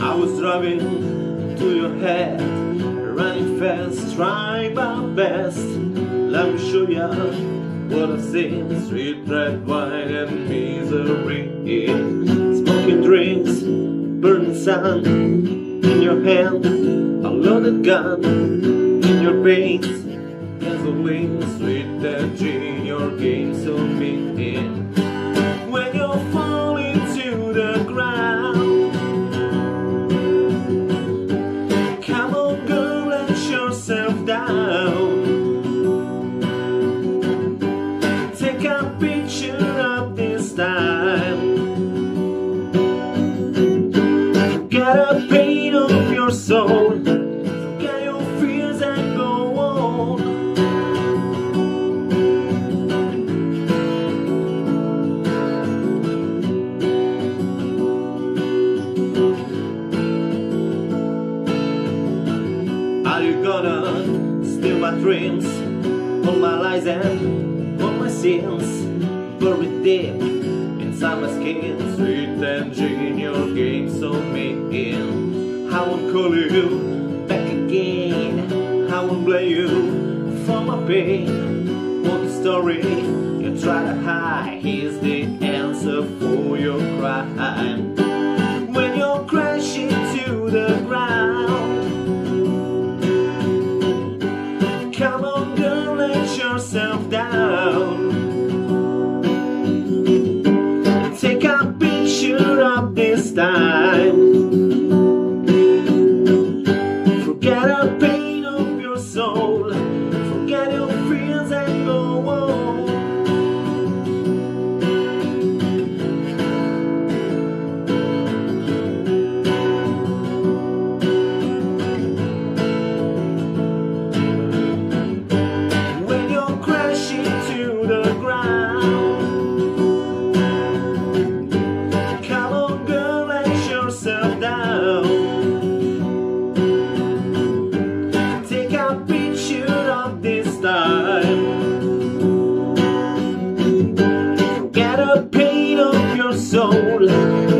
I was driving to your head, running fast, trying my best. Let me show ya what I've seen. Street red wine and misery, smoking drinks, burning sun. In your hand, a loaded gun. In your veins, gasoline, sweet edge in your game. So meet in when you're falling to the ground. Come on, girl, let yourself down. Take a picture of this time. Get a pain of your soul. Forget your fears and go on. Are you gonna steal my dreams, all my lies and all my sins, buried deep inside my skin? Sweet engine in your game, so me in. I won't call you back again. I won't blame you for my pain. What the story you try to hide is the answer for your crime. When you're crashing to the ground, come on, girl, let yourself down. Take a picture of this time. Forget the pain of your soul. Forget your fears and go on. When you're crashing to the ground, come on, girl, let yourself down. Take a picture of this time. Forget the pain of your soul.